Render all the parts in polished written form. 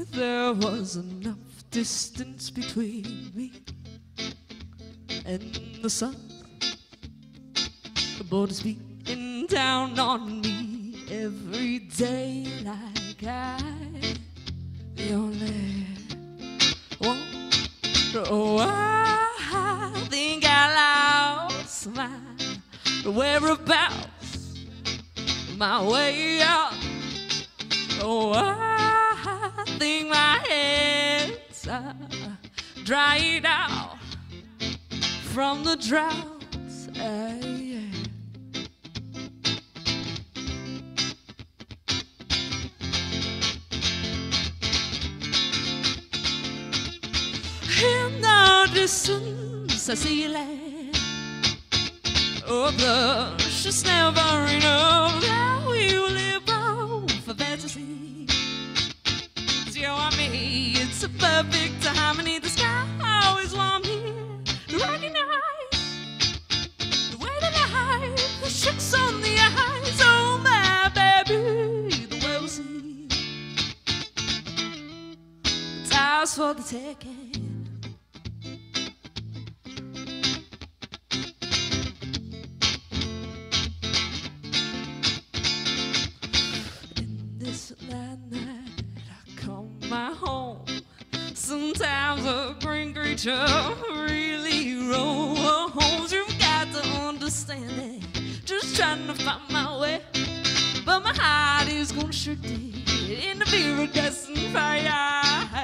there was enough distance between me and the sun. The borders beating down on me every day like the only one. Oh, I think I lost my whereabouts, my way out. Oh, I think my head's dried out from the drought. In the distance, I see land. Oh, blush, it's never enough. Now we will live on for fantasy. It's you and me, it's a perfect harmony. The sky always want me to recognize the way that life shakes on the eyes. Oh, my baby, the way we see. It's ours for the taking. This land that I call my home, sometimes a green creature really roams. You've got to understand it, just trying to find my way. But my heart is gonna shoot it in the iridescent fire.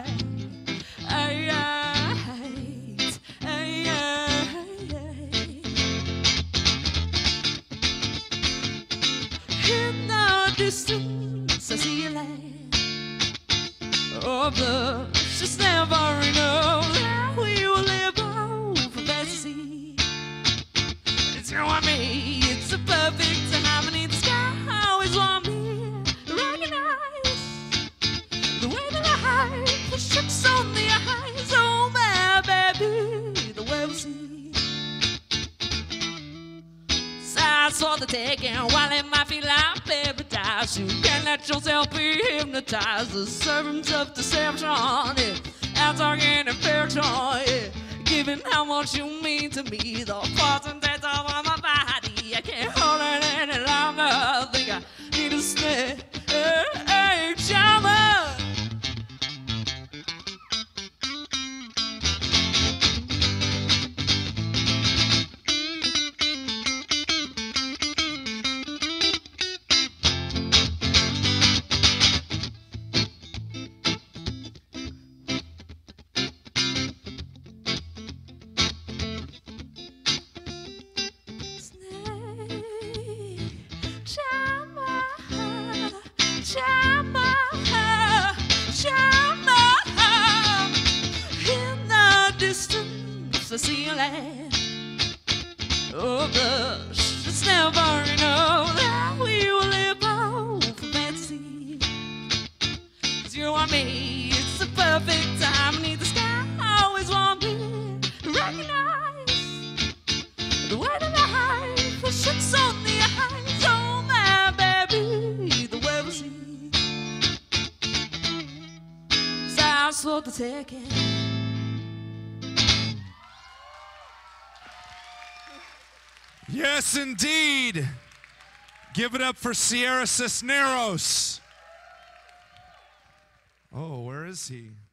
In the distance, I see a land. Oh, blush, it's never enough. Now we will live on for fantasy. It's you and me, it's a perfect harmony. The sky always want me to recognize the way that life shakes on the eyes. Oh, my baby, the way we see. Sighs for the taking, while it might feel like paradise, you can't let yourself be hypnotized. The servants of deception, yeah, I'm talking affection, yeah. Given how much you mean to me, the parts and taste of my body, I can't hold it any longer. I think I need to stay. Hey, Chama. In the distance, I see a land. Oh, blush, it's never enough. That we will live on for fantasy. It's you and me, it's the perfect harmony. The sky always want me to recognize the way that life shakes on the eyes. Oh, my baby, the way we see. Sighs for the taking. Yes, indeed. Give it up for Ciara Cisneros. Oh, where is he?